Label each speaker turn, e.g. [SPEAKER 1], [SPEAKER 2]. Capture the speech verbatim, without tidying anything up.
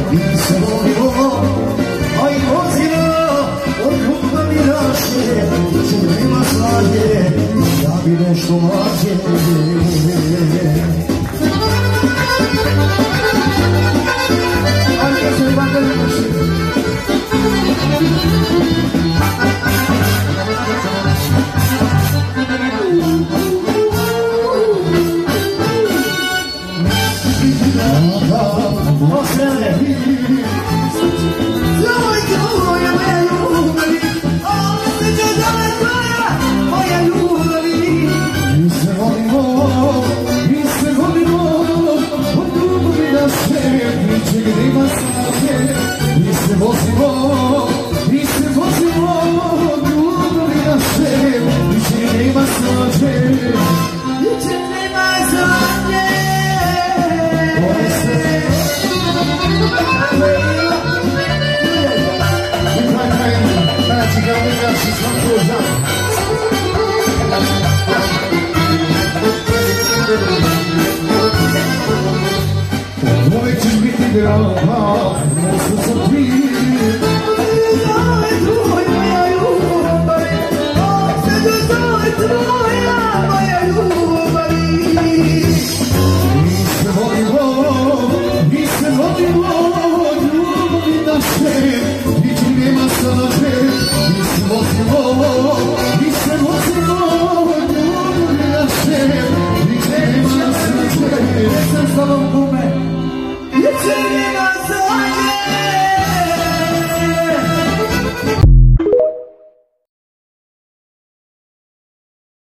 [SPEAKER 1] mi se volimo, a i vozimo od ljubav mi naše, što nema snage, ja bi nešto mlađe. Ajde se baka naše.
[SPEAKER 2] Uvijek ćeš biti draga,